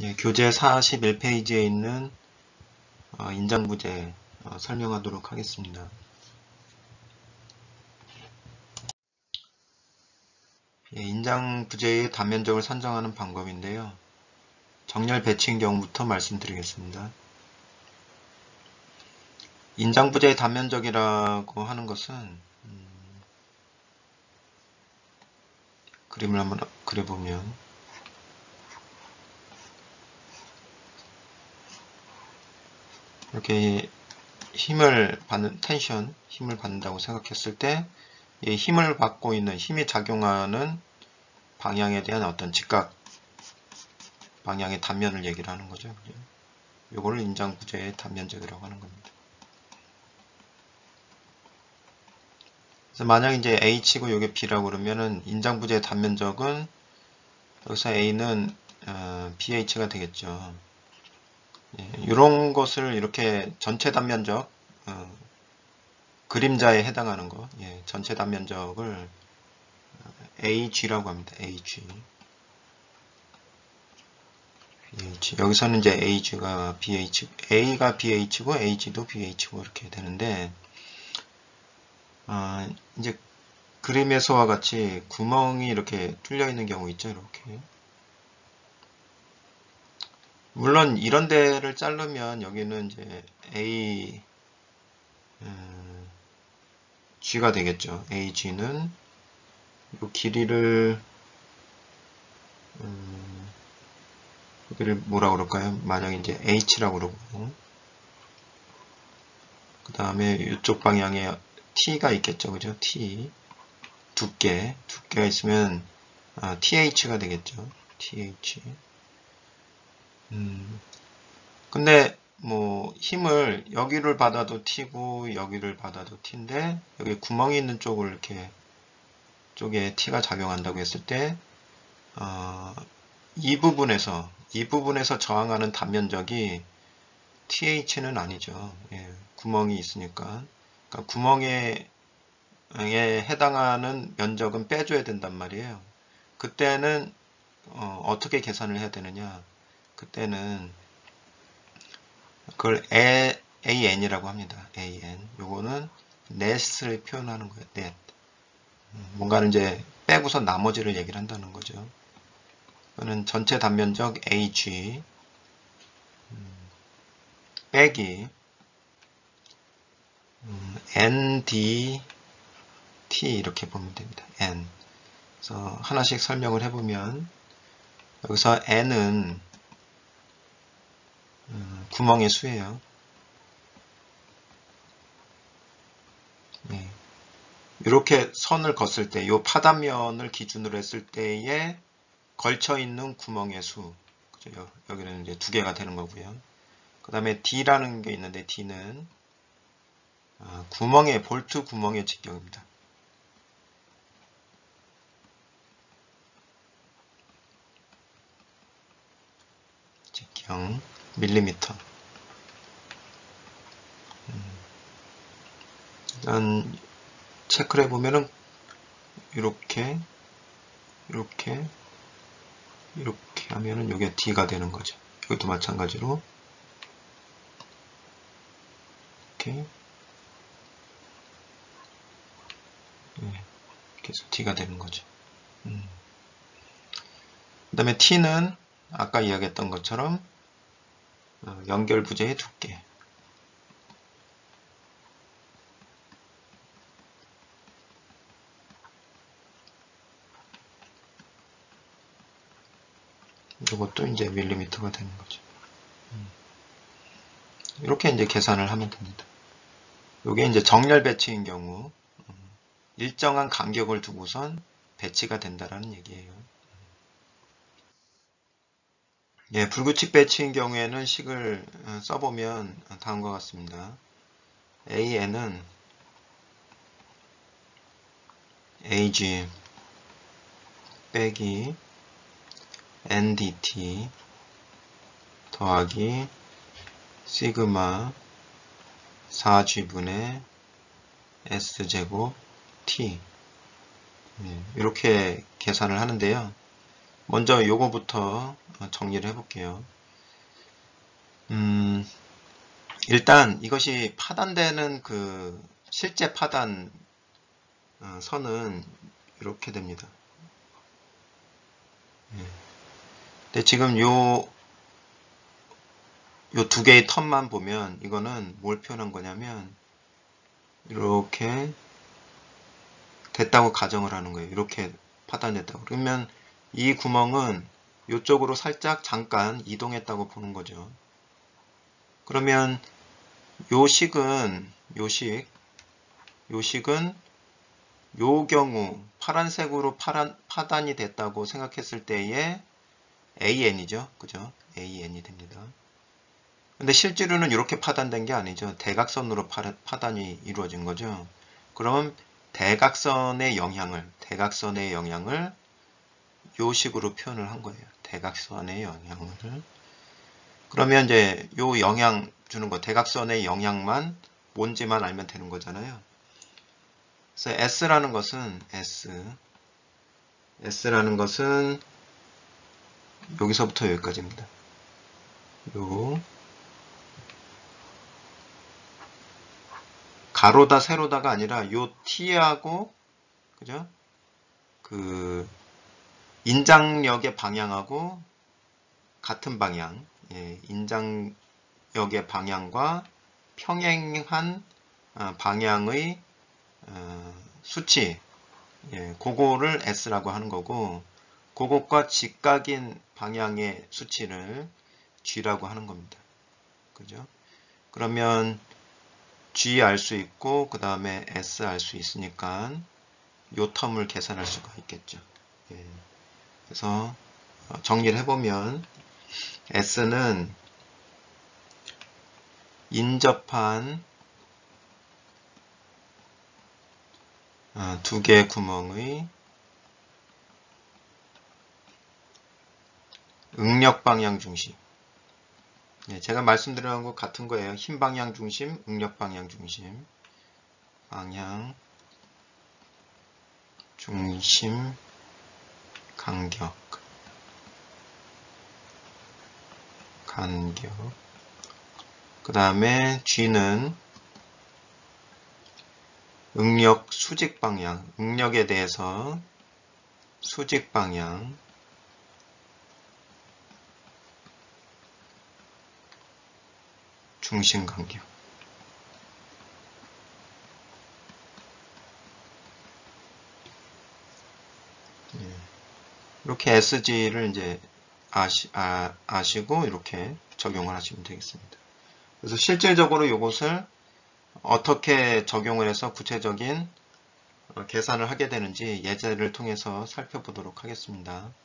교재 41페이지에 있는 인장부재 설명하도록 하겠습니다. 인장부재의 단면적을 산정하는 방법인데요. 정렬 배치인 경우부터 말씀드리겠습니다. 인장부재의 단면적이라고 하는 것은 그림을 한번 그려보면 이렇게 힘을 받는 힘을 받는다고 생각했을 때 이 힘을 받고 있는 힘이 작용하는 방향에 대한 어떤 직각 방향의 단면을 얘기를 하는 거죠. 이걸 인장부재의 단면적이라고 하는 겁니다. 그래서 만약 이제 H고 이게 B라고 그러면은 인장부재의 단면적은 여기서 A는 BH가 되겠죠. 이런 것을 이렇게 전체 단면적 그림자에 해당하는 거 전체 단면적을 AG라고 합니다. AG. 여기서는 이제 A가 BH고 AG도 BH고 이렇게 되는데 이제 그림에서와 같이 구멍이 이렇게 뚫려 있는 경우 있죠. 이렇게. 물론 이런 데를 자르면 여기는 이제 G가 되겠죠. AG는 이 길이를 여기를 뭐라 그럴까요? 만약에 이제 H라고 그러고 그 다음에 이쪽 방향에 T가 있겠죠. 그죠? T 두께가 있으면 TH가 되겠죠. TH. 근데 뭐 힘을 여기를 받아도 T고 여기를 받아도 T인데 여기 구멍이 있는 쪽을 이렇게 쪽에 T가 작용한다고 했을 때 이 부분에서 저항하는 단면적이 TH는 아니죠. 구멍이 있으니까. 그러니까 구멍에 해당하는 면적은 빼줘야 된단 말이에요. 그때는 어떻게 계산을 해야 되느냐? 그때는 그걸 AN이라고 합니다. AN. 요거는 넷을 표현하는 거예요. 넷. 뭔가를 이제 빼고서 나머지를 얘기를 한다는 거죠. 이거는 전체 단면적 AG 빼기 NDT 이렇게 보면 됩니다. N. 그래서 하나씩 설명을 해보면 여기서 N은 구멍의 수예요. 이렇게 선을 걷을 때, 이 파단면을 기준으로 했을 때에 걸쳐 있는 구멍의 수. 그죠? 여기는 이제 두 개가 되는 거고요. 그 다음에 D라는 게 있는데, D는 볼트 구멍의 직경입니다. 직경, 밀리미터. 일단, 체크를 해보면은, 이렇게 하면은 이게 D가 되는 거죠. 여기도 마찬가지로 이렇게 해서 D가 되는 거죠. 그 다음에 T는 아까 이야기했던 것처럼 연결 부재의 두께. 이것도 이제 밀리미터가 되는 거죠. 이렇게 이제 계산을 하면 됩니다. 이게 이제 정렬 배치인 경우 일정한 간격을 두고선 배치가 된다라는 얘기예요. 불규칙 배치인 경우에는 식을 써보면 다음과 같습니다. AN은 AG 빼기 NDT 더하기 시그마 4G분의 S제곱 T 이렇게 계산을 하는데요. 먼저 요거부터 정리를 해볼게요. 일단 이것이 파단되는 그 실제 파단 선은 이렇게 됩니다. 근데 지금 요 두 개의 텀만 보면 이거는 뭘 표현한 거냐면 이렇게 됐다고 가정을 하는 거예요. 이렇게 파단됐다고. 그러면 이 구멍은 이쪽으로 살짝 잠깐 이동했다고 보는 거죠. 그러면 요 식은 요 경우 파란색으로 파단이 됐다고 생각했을 때에 AN이죠. 그죠? AN이 됩니다. 근데 실제로는 이렇게 파단된 게 아니죠. 대각선으로 파단이 이루어진 거죠. 그럼 대각선의 영향을 요 식으로 표현을 한 거예요. 대각선의 영향을. 그러면 이제 요 영향 주는 거, 대각선의 영향만 뭔지만 알면 되는 거잖아요. 그래서 S라는 것은 여기서부터 여기까지입니다. 요 가로다 세로다가 아니라 요 T하고 그죠? 그 인장력의 방향하고 같은 방향, 인장력의 방향과 평행한 방향의 수치, 그거를 S라고 하는 거고, 그것과 직각인 방향의 수치를 G라고 하는 겁니다. 그죠? 그러면 G 알 수 있고, 그 다음에 S 알 수 있으니까 요 텀을 계산할 수가 있겠죠. 그래서 정리를 해보면 S는 인접한 두 개의 구멍의 응력 방향 중심. 제가 말씀드린 것 같은 거예요. 힘 방향 중심, 응력 방향 중심. 방향 중심 간격. 그 다음에 G는 응력 수직 방향, 응력에 대해서 수직 방향, 중심 간격. 이렇게 SG를 이제 아시고 이렇게 적용을 하시면 되겠습니다. 그래서 실질적으로 이것을 어떻게 적용을 해서 구체적인 계산을 하게 되는지 예제를 통해서 살펴보도록 하겠습니다.